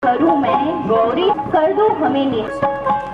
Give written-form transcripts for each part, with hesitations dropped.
करूँ मैं गौरी, कर दो हमें नीच।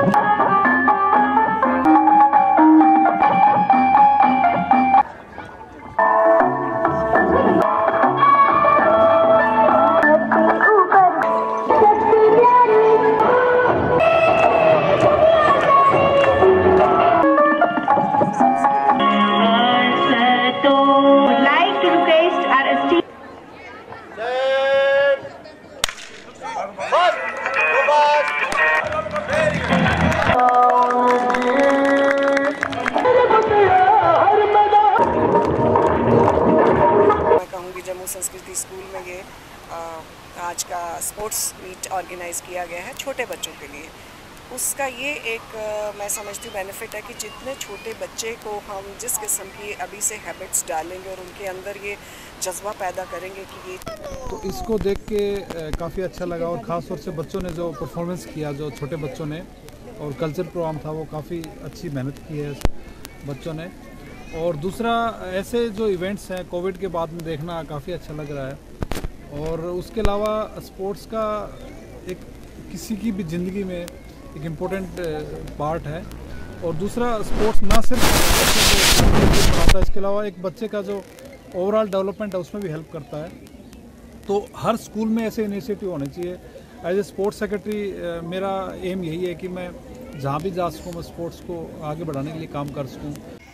जम्मू संस्कृति स्कूल में ये आज का स्पोर्ट्स मीट ऑर्गेनाइज़ किया गया है छोटे बच्चों के लिए। उसका ये एक मैं समझती हूँ बेनिफिट है कि जितने छोटे बच्चे को हम जिस किस्म की अभी से हैबिट्स डालेंगे और उनके अंदर ये जज्बा पैदा करेंगे कि ये, तो इसको देख के काफ़ी अच्छा लगा। और ख़ास तौर से बच्चों ने जो परफॉर्मेंस किया, जो छोटे बच्चों ने, और कल्चर प्रोग्राम था वो काफ़ी अच्छी मेहनत की है बच्चों ने। और दूसरा, ऐसे जो इवेंट्स हैं कोविड के बाद में देखना काफ़ी अच्छा लग रहा है। और उसके अलावा स्पोर्ट्स का एक किसी की भी ज़िंदगी में एक इम्पोर्टेंट पार्ट है। और दूसरा, स्पोर्ट्स ना सिर्फ बच्चे को बनाता है, इसके अलावा एक बच्चे का जो ओवरऑल डेवलपमेंट है उसमें भी हेल्प करता है। तो हर स्कूल में ऐसे इनिशिएटिव होने चाहिए। एज ए स्पोर्ट्स सेक्रेटरी मेरा एम यही है कि मैं जहाँ भी जा सकूँ मैं स्पोर्ट्स को आगे बढ़ाने के लिए काम कर सकूँ।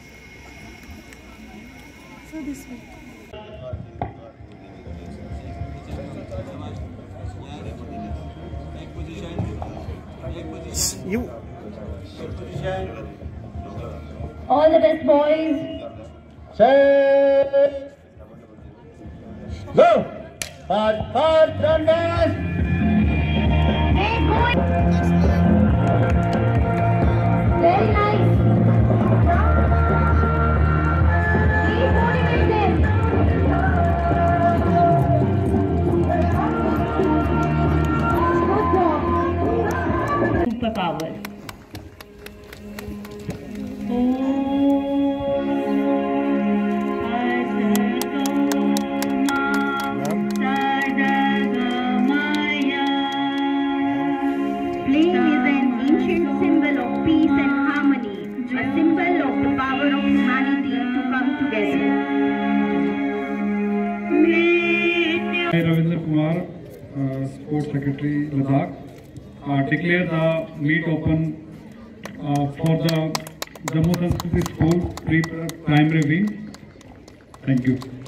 You. All the best, boys. Set. Go. Hard, run fast. Hey, boys. Very nice. Keep motivated. Superpower. Flame is an ancient symbol of peace and harmony, a symbol of the power of humanity to come together. Ravindra Kumar, Sports Secretary, Ladakh, declare the meet open for the Jammu Sanskriti School pre-primary wing. Thank you.